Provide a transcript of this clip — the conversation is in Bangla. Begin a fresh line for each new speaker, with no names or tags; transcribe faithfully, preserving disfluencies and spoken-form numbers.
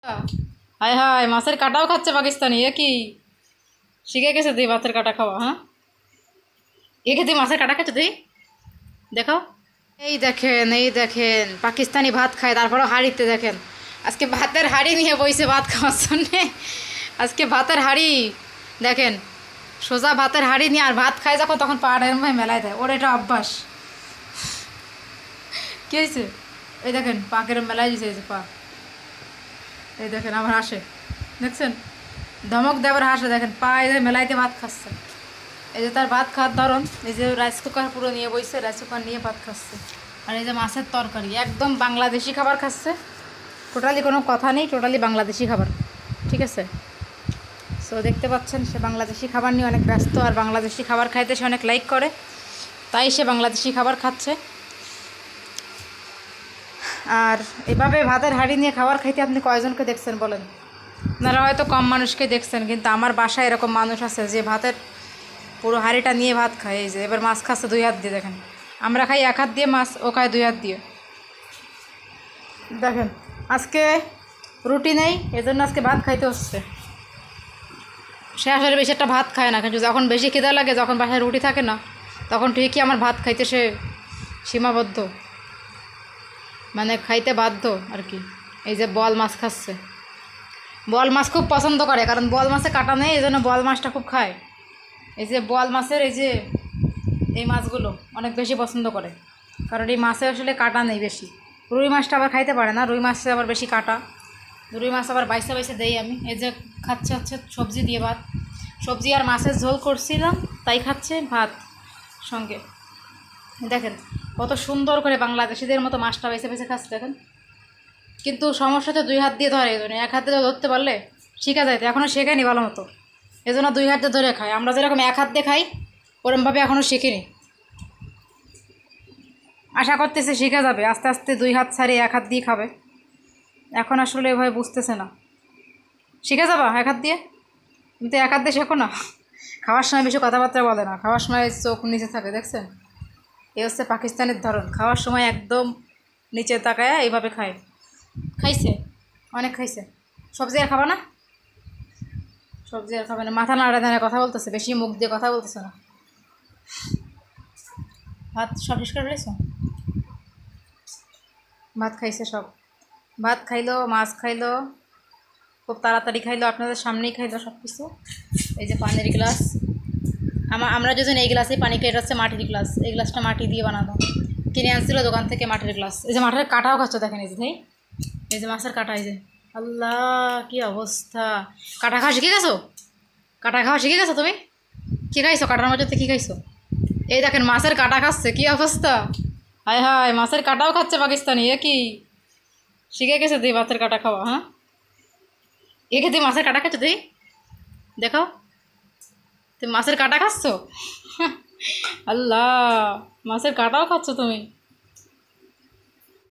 হায় হায়, মাছের কাটাও খাচ্ছে পাকিস্তানি। এ কি শিখে গেছে তুই মাছের কাটা খাওয়া? হ্যাঁ, এ কি তুই মাছের কাটা খাচ্ছ তুই? দেখো, এই দেখেন, এই দেখেন পাকিস্তানি ভাত খায়, তারপরেও হাঁড়িতে দেখেন আজকে ভাতের হাঁড়ি নিয়ে বইছে ভাত খাওয়ার জন্যে। আজকে ভাতের হাঁড়ি দেখেন, সোজা ভাতের হাঁড়ি নিয়ে আর ভাত খায় যখন তখন পা এরমভাবে মেলায় দেয়। ওর এটা অভ্যাস। কী হয়েছে? এই দেখেন পা কেরম মেলায় দিয়েছে, এই যে পা, এই দেখেন আবার হাসে, দেখছেন ধমক দেবার হাসে, দেখেন পা এই মেলাইতে ভাত খাচ্ছে। এই যে তার ভাত খাওয়ার ধরন, এই যে রাইস কুকার পুরো নিয়ে বইছে, রাইস কুকার নিয়ে ভাত খাচ্ছে। আর এই যে মাছের তরকারি, একদম বাংলাদেশি খাবার খাচ্ছে, টোটালি কোনো কথা নেই, টোটালি বাংলাদেশি খাবার। ঠিক আছে, সো দেখতে পাচ্ছেন সে বাংলাদেশি খাবার নিয়ে অনেক ব্যস্ত, আর বাংলাদেশি খাবার খাইতে সে অনেক লাইক করে, তাই সে বাংলাদেশি খাবার খাচ্ছে। আর এভাবে ভাতের হাঁড়ি নিয়ে খাবার খাইতে আপনি কয়জনকে দেখছেন বলেন? আপনারা হয়তো কম মানুষকে দেখছেন, কিন্তু আমার বাসায় এরকম মানুষ আছে যে ভাতের পুরো হাঁড়িটা নিয়ে ভাত খায়। এই যে এবার মাছ খাচ্ছে দুই হাত দিয়ে, দেখেন আমরা খাই এক হাত দিয়ে মাছ, ও খায় দুই হাত দিয়ে। দেখেন আজকে রুটি নেই, এজন্য আজকে ভাত খাইতে হচ্ছে। সে আসলে বেশি একটা ভাত খায় না, কিন্তু যখন বেশি খিদা লাগে, যখন বাসায় রুটি থাকে না, তখন ঠিকই আমার ভাত খাইতে সে সীমাবদ্ধ, মানে খাইতে বাধ্য আর কি। এই যে বল মাছ খাচ্ছে, বল মাছ খুব পছন্দ করে, কারণ বল মাছে কাটা নেই, এই জন্য বল মাছটা খুব খায়। এই যে বল মাছের এই যে এই মাছগুলো অনেক বেশি পছন্দ করে, কারণ এই মাছে আসলে কাটা নেই বেশি। রুই মাছটা আবার খাইতে পারে না, রুই মাছে আবার বেশি কাটা। রুই মাছ আবার বাইসে বাইসে দেই আমি। এই যে খাচ্ছে হচ্ছে সবজি দিয়ে ভাত, সবজি আর মাছের ঝোল করছিলাম, তাই খাচ্ছে ভাত সঙ্গে। দেখেন কত সুন্দর করে বাংলাদেশিদের মতো মাছটা বেছে বেছে খাচ্ছে দেখেন। কিন্তু সমস্যা তো দুই হাত দিয়ে ধরে, এই জন্য এক হাতে ধরতে পারলে শিখা যাইতো, এখনও শেখেনি ভালো মতো, এই জন্য দুই হাতে ধরে খায়। আমরা যেরকম এক হাত দিয়ে খাই, ওরমভাবে এখনও শিখিনি। আশা করতেছে শিখে যাবে আস্তে আস্তে, দুই হাত ছাড়িয়ে এক হাত দিয়ে খাবে। এখন আসলে এভাবে বুঝতেছে না। শিখে যাবা এক হাত দিয়ে, কিন্তু এক হাত দিয়ে শেখো না। খাওয়ার সময় বেশি কথাবার্তা বলে না, খাওয়ার সময় চোখ নিচে থাকে, দেখছেন? এই হচ্ছে পাকিস্তানের ধরন, খাওয়ার সময় একদম নিচে তাকায় এইভাবে খায়। খাইছে, অনেক খাইছে। সবজি আর খাবা না? সবজি আর খাবে না, মাথা নাড়া দাঁড়া কথা বলতেছে, বেশি মুখ দিয়ে কথা বলতেছে না। ভাত সব শেষ করে ফেলেছ? ভাত খাইছে সব, ভাত খাইলো, মাছ খাইলো, খুব তাড়াতাড়ি খাইলো, আপনাদের সামনেই খাইলো সব কিছু। এই যে পানির গ্লাস, আমা আমরা যদি এই গ্লাসেই পানি খাই, এটা হচ্ছে মাটির গ্লাস, এই গ্লাসটা মাটি দিয়ে বানানো, কিনে আনছিল দোকান থেকে মাটির গ্লাস। এই যে মাটির কাঁটাও খাচ্ছ দেখেন, এই যে ভাই, এই যে মাছের কাঁটা, এই যে আল্লাহ কি অবস্থা। কাঁটা খাওয়া শিখে গেছো? কাঁটা খাওয়া শিখে গেছো তুমি? কী খাইছো কাঁটার মধ্যে, কী খাইছো? এই দেখেন মাছের কাঁটা খাচ্ছে, কি অবস্থা। হায় হায়, মাছের কাঁটাও খাচ্ছে পাকিস্তানি। এ কি শিখে গেছে তুই মাছের কাঁটা খাওয়া? হ্যাঁ, এ কি তুই মাছের কাঁটা খাচ্ছ তুই? দেখো, তুই মাছের কাঁটা খাচ্ছ। আল্লাহ, মাছের কাঁটাও খাচ্ছ তুমি।